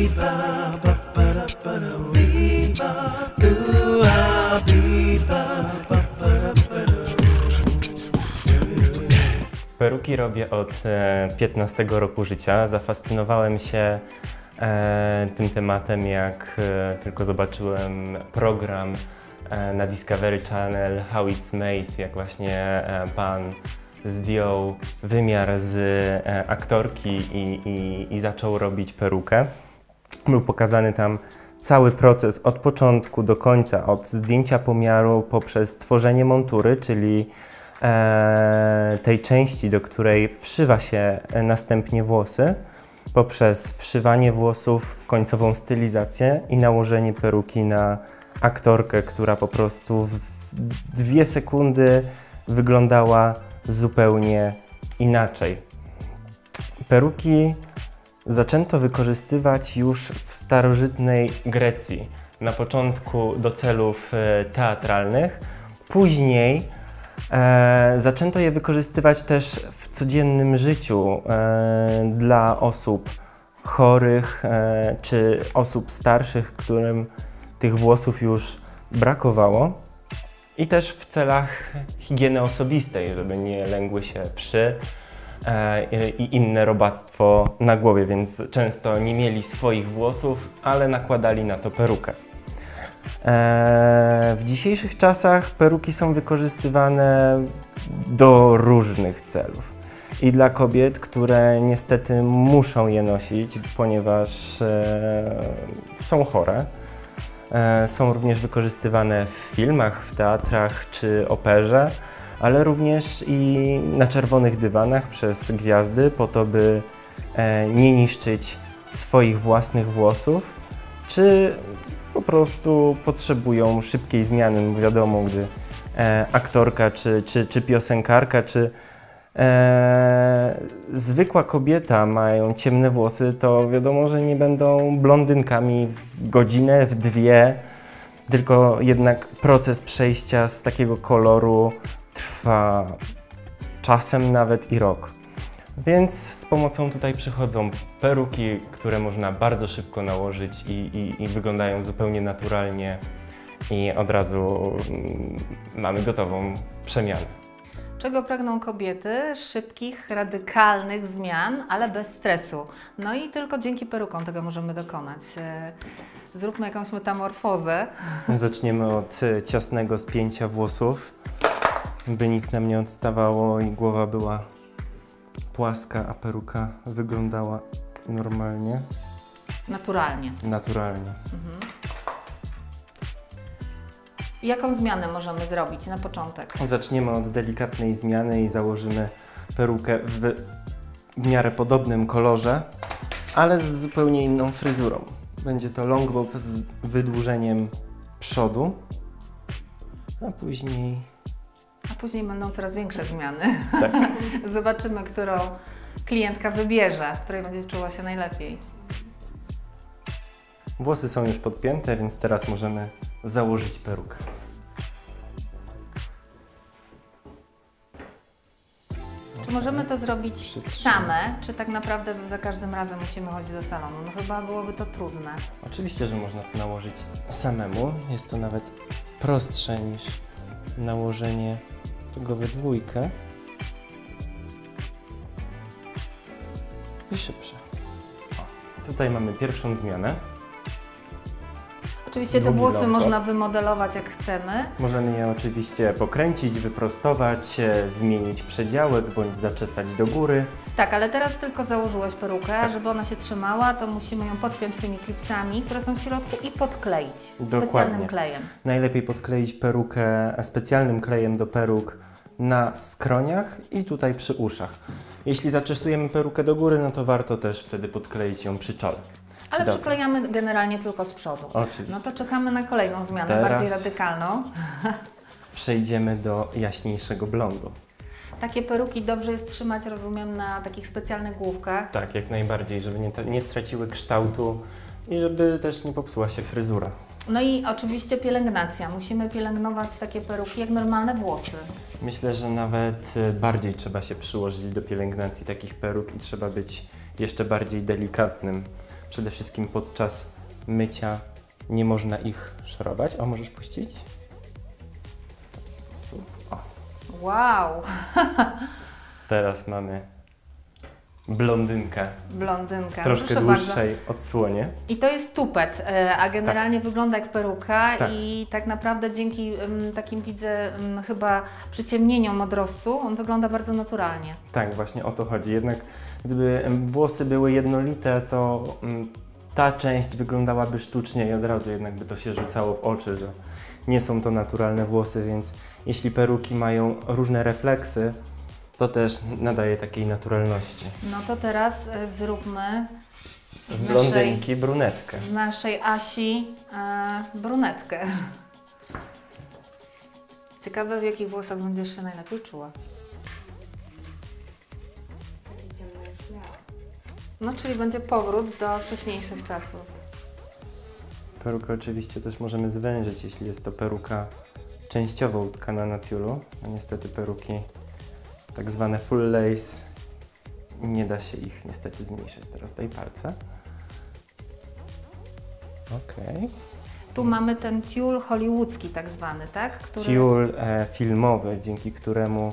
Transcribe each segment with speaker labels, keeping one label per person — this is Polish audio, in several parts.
Speaker 1: Peruki robię od 15 roku życia. Zafascynowałem się tym tematem, jak tylko zobaczyłem program na Discovery Channel How It's Made, jak właśnie pan zdjął wymiar z aktorki i zaczął robić perukę. Był pokazany tam cały proces od początku do końca, od zdjęcia pomiaru poprzez tworzenie montury, czyli tej części, do której wszywa się następnie włosy, poprzez wszywanie włosów w końcową stylizację i nałożenie peruki na aktorkę, która po prostu w 2 sekundy wyglądała zupełnie inaczej. Peruki zaczęto wykorzystywać już w starożytnej Grecji, na początku do celów teatralnych, później zaczęto je wykorzystywać też w codziennym życiu dla osób chorych czy osób starszych, którym tych włosów już brakowało, i też w celach higieny osobistej, żeby nie lęgły się wszy i inne robactwo na głowie, więc często nie mieli swoich włosów, ale nakładali na to perukę. W dzisiejszych czasach peruki są wykorzystywane do różnych celów i dla kobiet, które niestety muszą je nosić, ponieważ są chore. Są również wykorzystywane w filmach, w teatrach czy operze, ale również i na czerwonych dywanach przez gwiazdy, po to, by nie niszczyć swoich własnych włosów, czy po prostu potrzebują szybkiej zmiany. No wiadomo, gdy aktorka, czy piosenkarka, czy zwykła kobieta mają ciemne włosy, to wiadomo, że nie będą blondynkami w godzinę, w 2, tylko jednak proces przejścia z takiego koloru trwa czasem nawet i rok. Więc z pomocą tutaj przychodzą peruki, które można bardzo szybko nałożyć i wyglądają zupełnie naturalnie i od razu mamy gotową przemianę.
Speaker 2: Czego pragną kobiety? Szybkich, radykalnych zmian, ale bez stresu. No i tylko dzięki perukom tego możemy dokonać. Zróbmy jakąś metamorfozę.
Speaker 1: Zaczniemy od ciasnego spięcia włosów, by nic nam nie odstawało i głowa była płaska, a peruka wyglądała normalnie.
Speaker 2: Naturalnie.
Speaker 1: Naturalnie.
Speaker 2: Jaką zmianę możemy zrobić na początek?
Speaker 1: Zaczniemy od delikatnej zmiany i założymy perukę w miarę podobnym kolorze, ale z zupełnie inną fryzurą. Będzie to long bob z wydłużeniem przodu, a później
Speaker 2: będą coraz większe zmiany.
Speaker 1: Tak.
Speaker 2: Zobaczymy, którą klientka wybierze, w której będzie czuła się najlepiej.
Speaker 1: Włosy są już podpięte, więc teraz możemy założyć perukę.
Speaker 2: Czy możemy to zrobić same, czy tak naprawdę za każdym razem musimy chodzić do salonu? No chyba byłoby to trudne.
Speaker 1: Oczywiście, że można to nałożyć samemu. Jest to nawet prostsze niż nałożenie tego we dwójkę. I szybsze. O, tutaj mamy pierwszą zmianę.
Speaker 2: Oczywiście te włosy można wymodelować jak chcemy.
Speaker 1: Możemy je oczywiście pokręcić, wyprostować, zmienić przedziałek bądź zaczesać do góry.
Speaker 2: Tak, ale teraz tylko założyłeś perukę, tak. Żeby ona się trzymała, to musimy ją podpiąć tymi klipsami, które są w środku, i podkleić specjalnym klejem.
Speaker 1: Najlepiej podkleić perukę specjalnym klejem do peruk na skroniach i tutaj przy uszach. Jeśli zaczesujemy perukę do góry, no to warto też wtedy podkleić ją przy czole.
Speaker 2: Ale przyklejamy generalnie tylko z przodu.
Speaker 1: Oczywiście.
Speaker 2: No to czekamy na kolejną zmianę, bardziej radykalną.
Speaker 1: Przejdziemy do jaśniejszego blondu.
Speaker 2: Takie peruki dobrze jest trzymać, rozumiem, na takich specjalnych główkach.
Speaker 1: Tak, jak najbardziej, żeby nie straciły kształtu i żeby też nie popsuła się fryzura.
Speaker 2: No i oczywiście pielęgnacja. Musimy pielęgnować takie peruki jak normalne włosy.
Speaker 1: Myślę, że nawet bardziej trzeba się przyłożyć do pielęgnacji takich peruk i trzeba być jeszcze bardziej delikatnym. Przede wszystkim podczas mycia nie można ich szorować. O, możesz puścić? W ten sposób. O.
Speaker 2: Wow!
Speaker 1: Teraz mamy blondynkę.
Speaker 2: Blondynkę.
Speaker 1: W troszkę
Speaker 2: Proszę
Speaker 1: dłuższej
Speaker 2: bardzo.
Speaker 1: odsłonie.
Speaker 2: I to jest tupet, a generalnie wygląda jak peruka
Speaker 1: Tak.
Speaker 2: i tak naprawdę dzięki takim widzę chyba przyciemnieniom odrostu on wygląda bardzo naturalnie.
Speaker 1: Tak, właśnie o to chodzi. Jednak gdyby włosy były jednolite, to ta część wyglądałaby sztucznie i od razu jednak by to się rzucało w oczy, że nie są to naturalne włosy, więc jeśli peruki mają różne refleksy, to też nadaje takiej naturalności.
Speaker 2: No to teraz zróbmy
Speaker 1: Z blondynki brunetkę.
Speaker 2: z naszej Asi brunetkę. Ciekawe, w jakich włosach będziesz się najlepiej czuła. No, czyli będzie powrót do wcześniejszych czasów.
Speaker 1: Perukę oczywiście też możemy zwężyć, jeśli jest to peruka częściowo utkana na tiulu. No niestety peruki tak zwane full lace, nie da się ich niestety zmniejszyć. Teraz daj palce. Okej.
Speaker 2: Tu mamy ten tiul hollywoodzki tak zwany, tak? Który...
Speaker 1: Tiul filmowy, dzięki któremu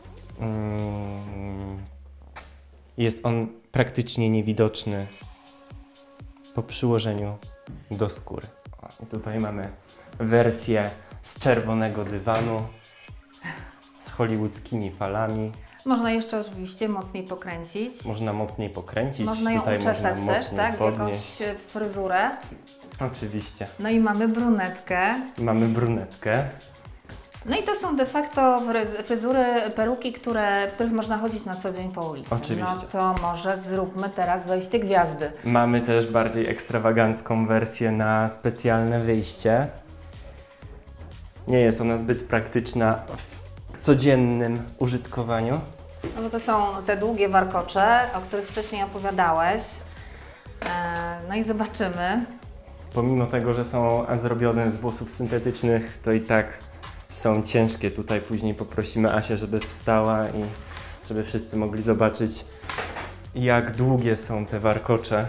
Speaker 1: jest on praktycznie niewidoczny po przyłożeniu do skóry. O, i tutaj mamy wersję z czerwonego dywanu, z hollywoodzkimi falami.
Speaker 2: Można jeszcze oczywiście mocniej pokręcić.
Speaker 1: Można mocniej pokręcić,
Speaker 2: Można ją
Speaker 1: tutaj
Speaker 2: uczesać
Speaker 1: można
Speaker 2: też,
Speaker 1: mocniej
Speaker 2: tak? W
Speaker 1: podnieść.
Speaker 2: jakąś fryzurę.
Speaker 1: Oczywiście.
Speaker 2: No i mamy brunetkę.
Speaker 1: Mamy brunetkę.
Speaker 2: No i to są de facto fryzury, peruki, w których można chodzić na co dzień po ulicy.
Speaker 1: Oczywiście.
Speaker 2: No to może zróbmy teraz wejście gwiazdy.
Speaker 1: Mamy też bardziej ekstrawagancką wersję na specjalne wyjście. Nie jest ona zbyt praktyczna w codziennym użytkowaniu.
Speaker 2: No bo to są te długie warkocze, o których wcześniej opowiadałeś. No i zobaczymy.
Speaker 1: Pomimo tego, że są zrobione z włosów syntetycznych, to i tak są ciężkie. Tutaj później poprosimy Asię, żeby wstała i żeby wszyscy mogli zobaczyć, jak długie są te warkocze.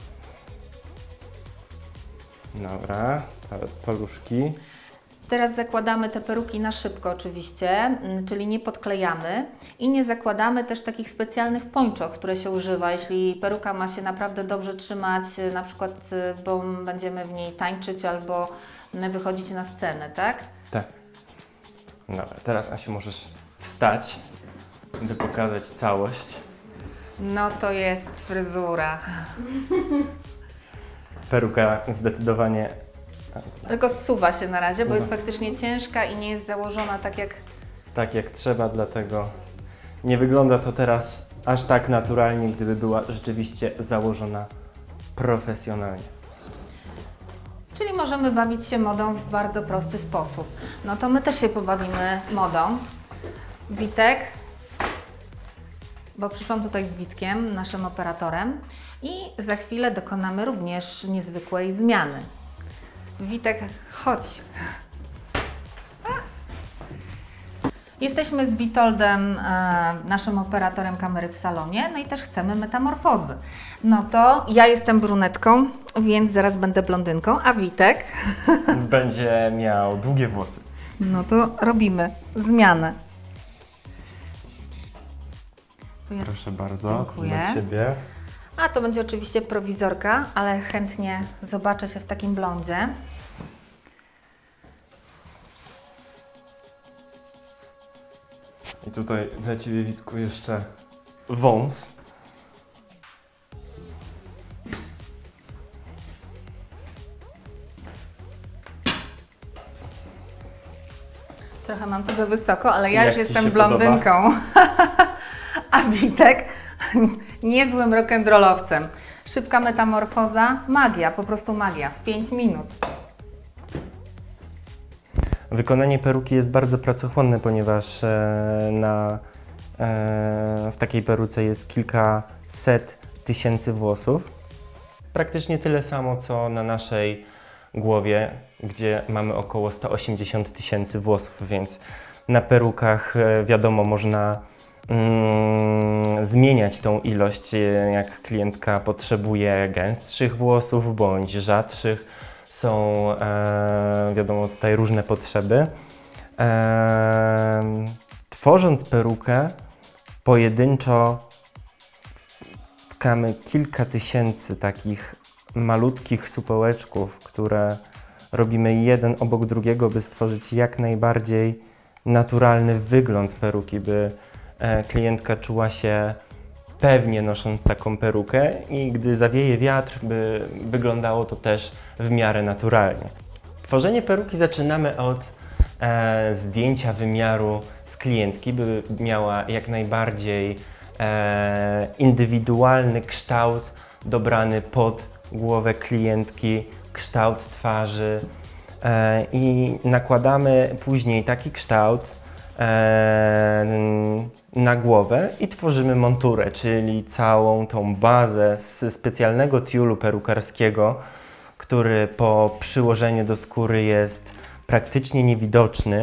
Speaker 1: Dobra, paluszki.
Speaker 2: Teraz zakładamy te peruki na szybko oczywiście, czyli nie podklejamy i nie zakładamy też takich specjalnych pończoch, które się używa, jeśli peruka ma się naprawdę dobrze trzymać, na przykład, bo będziemy w niej tańczyć albo wychodzić na scenę, tak?
Speaker 1: Tak. Dobra, teraz Asiu możesz wstać, by pokazać całość.
Speaker 2: No to jest fryzura.
Speaker 1: Peruka zdecydowanie...
Speaker 2: Tylko zsuwa się na razie, bo jest
Speaker 1: No.
Speaker 2: faktycznie ciężka i nie jest założona
Speaker 1: tak jak trzeba, dlatego nie wygląda to teraz aż tak naturalnie, gdyby była rzeczywiście założona profesjonalnie.
Speaker 2: Czyli możemy bawić się modą w bardzo prosty sposób. No to my też się pobawimy modą. Witek, bo przyszłam tutaj z Witkiem, naszym operatorem i za chwilę dokonamy również niezwykłej zmiany. Witek, chodź. Jesteśmy z Witoldem, naszym operatorem kamery w salonie, no i też chcemy metamorfozy. No to ja jestem brunetką, więc zaraz będę blondynką, a Witek?
Speaker 1: Będzie miał długie włosy.
Speaker 2: No to robimy zmianę. Tu jest-
Speaker 1: Proszę bardzo,
Speaker 2: Dziękuję.
Speaker 1: dla Ciebie.
Speaker 2: A to będzie oczywiście prowizorka, ale chętnie zobaczę się w takim blondzie.
Speaker 1: I tutaj dla Ciebie, Witku, jeszcze wąs.
Speaker 2: Trochę mam to za wysoko, ale ja
Speaker 1: Jak
Speaker 2: już
Speaker 1: ci
Speaker 2: jestem
Speaker 1: się
Speaker 2: blondynką. A Witek niezłym rock'n'rollowcem. Szybka metamorfoza, magia, po prostu magia, w 5 minut.
Speaker 1: Wykonanie peruki jest bardzo pracochłonne, ponieważ w takiej peruce jest kilkaset tysięcy włosów. Praktycznie tyle samo, co na naszej głowie, gdzie mamy około 180 tysięcy włosów, więc na perukach wiadomo, można zmieniać tą ilość, jak klientka potrzebuje gęstszych włosów bądź rzadszych. Są, wiadomo, tutaj różne potrzeby. Tworząc perukę, pojedynczo tkamy kilka tysięcy takich malutkich supełeczków, które robimy jeden obok drugiego, by stworzyć jak najbardziej naturalny wygląd peruki, by klientka czuła się pewnie nosząc taką perukę i gdy zawieje wiatr, by wyglądało to też w miarę naturalnie. Tworzenie peruki zaczynamy od zdjęcia wymiaru z klientki, by miała jak najbardziej indywidualny kształt dobrany pod głowę klientki, kształt twarzy i nakładamy później taki kształt na głowę i tworzymy monturę, czyli całą tą bazę z specjalnego tiulu perukarskiego, który po przyłożeniu do skóry jest praktycznie niewidoczny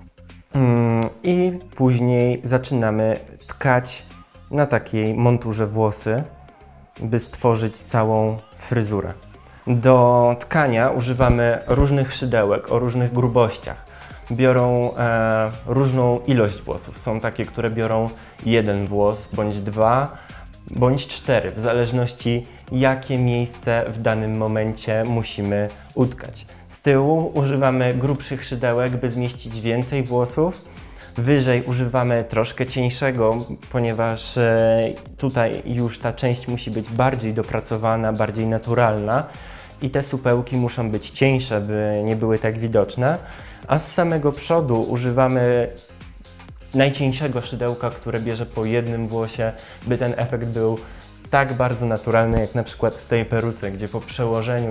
Speaker 1: i później zaczynamy tkać na takiej monturze włosy, by stworzyć całą fryzurę. Do tkania używamy różnych szydełek o różnych grubościach. Biorą różną ilość włosów. Są takie, które biorą jeden włos, bądź dwa, bądź cztery, w zależności jakie miejsce w danym momencie musimy utkać. Z tyłu używamy grubszych szydełek, by zmieścić więcej włosów. Wyżej używamy troszkę cieńszego, ponieważ tutaj już ta część musi być bardziej dopracowana, bardziej naturalna i te supełki muszą być cieńsze, by nie były tak widoczne. A z samego przodu używamy najcieńszego szydełka, które bierze po jednym włosie, by ten efekt był tak bardzo naturalny, jak na przykład w tej peruce, gdzie po przełożeniu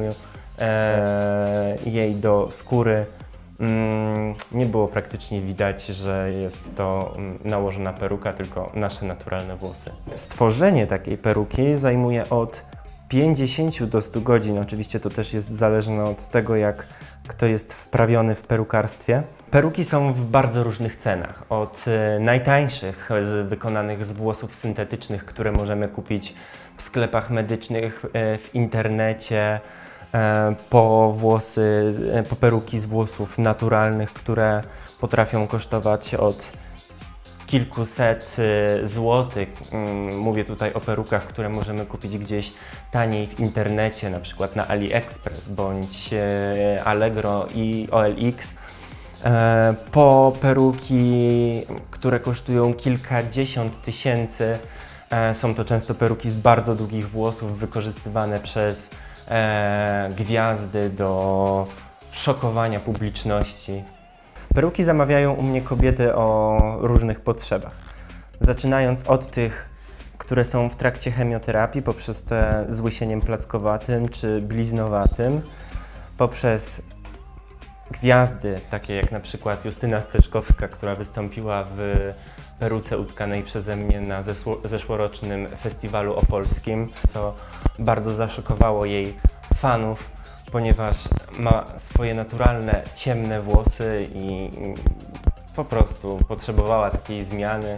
Speaker 1: jej do skóry nie było praktycznie widać, że jest to nałożona peruka, tylko nasze naturalne włosy. Stworzenie takiej peruki zajmuje od 50 do 100 godzin. Oczywiście to też jest zależne od tego, jak kto jest wprawiony w perukarstwie. Peruki są w bardzo różnych cenach. Od najtańszych, wykonanych z włosów syntetycznych, które możemy kupić w sklepach medycznych, w internecie, po peruki z włosów naturalnych, które potrafią kosztować od kilkuset złotych. Mówię tutaj o perukach, które możemy kupić gdzieś taniej w internecie, na przykład na AliExpress bądź Allegro i OLX. Po peruki, które kosztują kilkadziesiąt tysięcy. Są to często peruki z bardzo długich włosów, wykorzystywane przez gwiazdy do szokowania publiczności. Peruki zamawiają u mnie kobiety o różnych potrzebach. Zaczynając od tych, które są w trakcie chemioterapii, poprzez te z łysieniem plackowatym czy bliznowatym, poprzez gwiazdy, takie jak na przykład Justyna Steczkowska, która wystąpiła w peruce utkanej przeze mnie na zeszłorocznym festiwalu opolskim, co bardzo zaszokowało jej fanów, ponieważ ma swoje naturalne, ciemne włosy i po prostu potrzebowała takiej zmiany,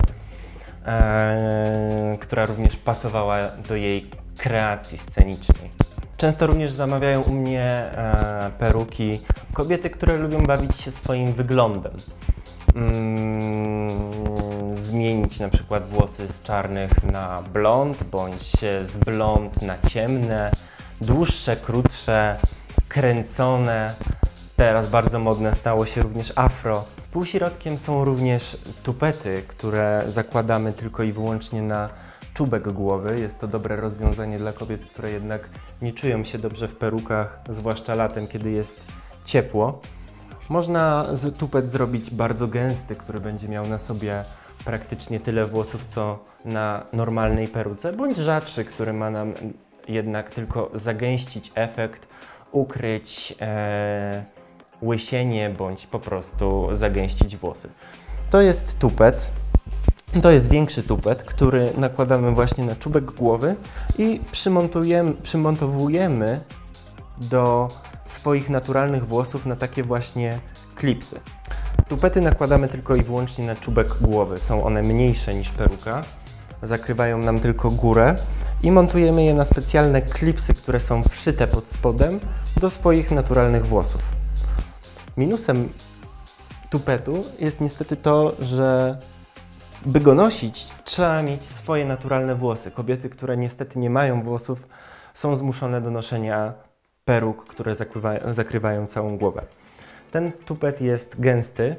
Speaker 1: która również pasowała do jej kreacji scenicznej. Często również zamawiają u mnie peruki kobiety, które lubią bawić się swoim wyglądem. Zmienić na przykład włosy z czarnych na blond, bądź z blond na ciemne, dłuższe, krótsze, kręcone. Teraz bardzo modne stało się również afro. Półśrodkiem są również tupety, które zakładamy tylko i wyłącznie na czubek głowy. Jest to dobre rozwiązanie dla kobiet, które jednak nie czują się dobrze w perukach, zwłaszcza latem, kiedy jest ciepło. Można tupet zrobić bardzo gęsty, który będzie miał na sobie praktycznie tyle włosów, co na normalnej peruce, bądź rzadszy, który ma nam jednak tylko zagęścić efekt, ukryć łysienie, bądź po prostu zagęścić włosy. To jest tupet. To jest większy tupet, który nakładamy właśnie na czubek głowy i przymontowujemy do swoich naturalnych włosów na takie właśnie klipsy. Tupety nakładamy tylko i wyłącznie na czubek głowy. Są one mniejsze niż peruka, zakrywają nam tylko górę i montujemy je na specjalne klipsy, które są wszyte pod spodem do swoich naturalnych włosów. Minusem tupetu jest niestety to, że by go nosić, trzeba mieć swoje naturalne włosy. Kobiety, które niestety nie mają włosów, są zmuszone do noszenia peruk, które zakrywają całą głowę. Ten tupet jest gęsty,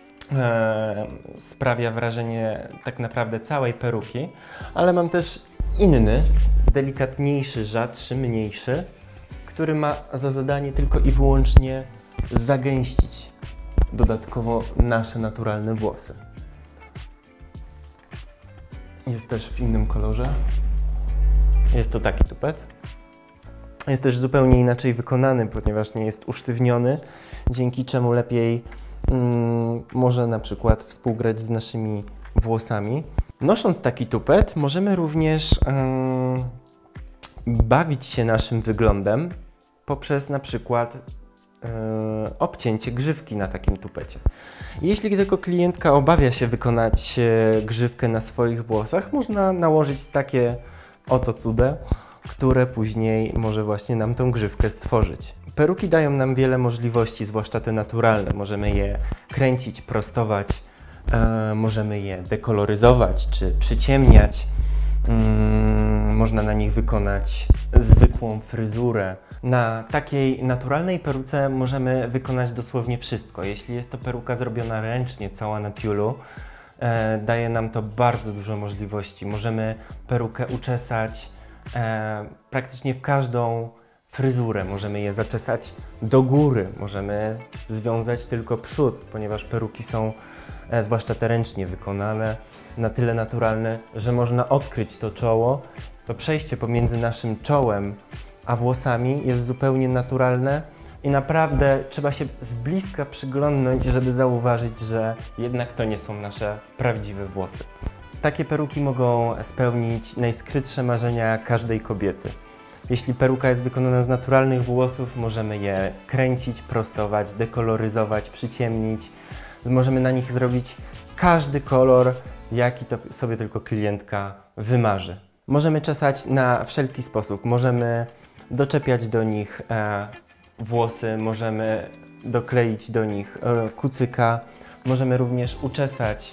Speaker 1: sprawia wrażenie tak naprawdę całej peruki, ale mam też inny, delikatniejszy, rzadszy, mniejszy, który ma za zadanie tylko i wyłącznie zagęścić dodatkowo nasze naturalne włosy. Jest też w innym kolorze. Jest to taki tupet. Jest też zupełnie inaczej wykonany, ponieważ nie jest usztywniony, dzięki czemu lepiej może na przykład współgrać z naszymi włosami. Nosząc taki tupet, możemy również bawić się naszym wyglądem poprzez na przykład obcięcie grzywki na takim tupecie. Jeśli tylko klientka obawia się wykonać grzywkę na swoich włosach, można nałożyć takie oto cudę, które później może właśnie nam tą grzywkę stworzyć. Peruki dają nam wiele możliwości, zwłaszcza te naturalne. Możemy je kręcić, prostować, możemy je dekoloryzować czy przyciemniać. Można na nich wykonać zwykłą fryzurę. Na takiej naturalnej peruce możemy wykonać dosłownie wszystko. Jeśli jest to peruka zrobiona ręcznie, cała na tiulu, daje nam to bardzo dużo możliwości. Możemy perukę uczesać praktycznie w każdą fryzurę. Możemy je zaczesać do góry, możemy związać tylko przód, ponieważ peruki są, zwłaszcza te ręcznie wykonane, na tyle naturalne, że można odkryć to czoło. To przejście pomiędzy naszym czołem a włosami jest zupełnie naturalne i naprawdę trzeba się z bliska przyglądnąć, żeby zauważyć, że jednak to nie są nasze prawdziwe włosy. Takie peruki mogą spełnić najskrytsze marzenia każdej kobiety. Jeśli peruka jest wykonana z naturalnych włosów, możemy je kręcić, prostować, dekoloryzować, przyciemnić. Możemy na nich zrobić każdy kolor, jaki to sobie tylko klientka wymarzy. Możemy czesać na wszelki sposób. Możemy doczepiać do nich włosy, możemy dokleić do nich kucyka, możemy również uczesać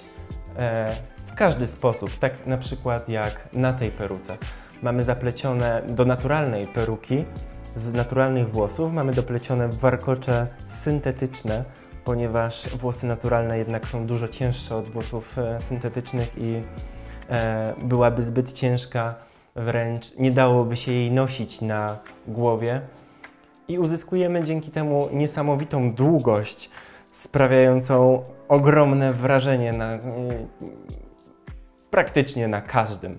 Speaker 1: w każdy sposób, tak na przykład jak na tej peruce. Mamy zaplecione do naturalnej peruki, z naturalnych włosów, mamy doplecione warkocze syntetyczne, ponieważ włosy naturalne jednak są dużo cięższe od włosów syntetycznych i byłaby zbyt ciężka, wręcz nie dałoby się jej nosić na głowie. I uzyskujemy dzięki temu niesamowitą długość, sprawiającą ogromne wrażenie praktycznie na każdym.